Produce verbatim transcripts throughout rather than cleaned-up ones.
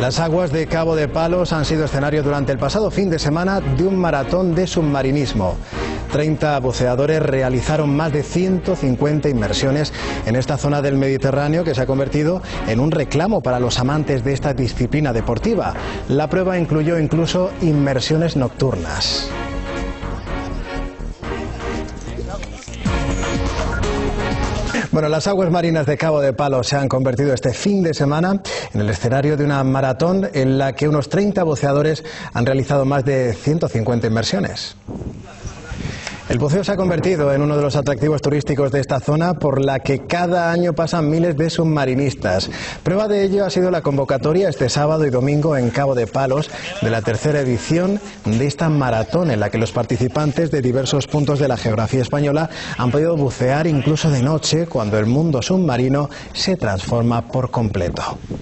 Las aguas de Cabo de Palos han sido escenario durante el pasado fin de semana de un maratón de submarinismo. treinta buceadores realizaron más de ciento cincuenta inmersiones en esta zona del Mediterráneo que se ha convertido en un reclamo para los amantes de esta disciplina deportiva. La prueba incluyó incluso inmersiones nocturnas. Bueno, las aguas marinas de Cabo de Palos se han convertido este fin de semana en el escenario de una maratón en la que unos treinta buceadores han realizado más de ciento cincuenta inmersiones. El buceo se ha convertido en uno de los atractivos turísticos de esta zona por la que cada año pasan miles de submarinistas. Prueba de ello ha sido la convocatoria este sábado y domingo en Cabo de Palos de la tercera edición de esta maratón en la que los participantes de diversos puntos de la geografía española han podido bucear incluso de noche cuando el mundo submarino se transforma por completo.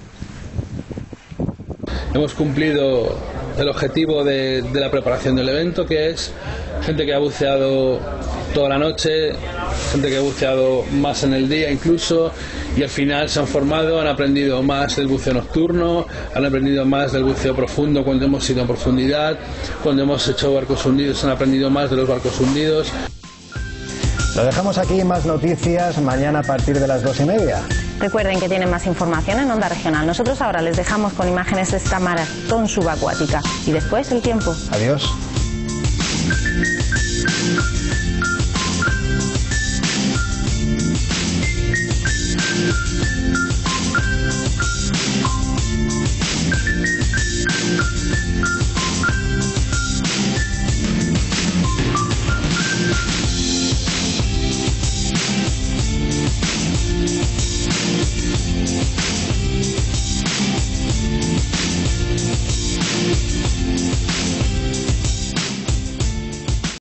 Hemos cumplido el objetivo de, de la preparación del evento, que es gente que ha buceado toda la noche, gente que ha buceado más en el día incluso, y al final se han formado, han aprendido más del buceo nocturno, han aprendido más del buceo profundo cuando hemos ido a profundidad, cuando hemos hecho barcos hundidos han aprendido más de los barcos hundidos. Lo dejamos aquí, más noticias mañana a partir de las dos y media. Recuerden que tienen más información en Onda Regional. Nosotros ahora les dejamos con imágenes de esta maratón subacuática y después el tiempo. Adiós.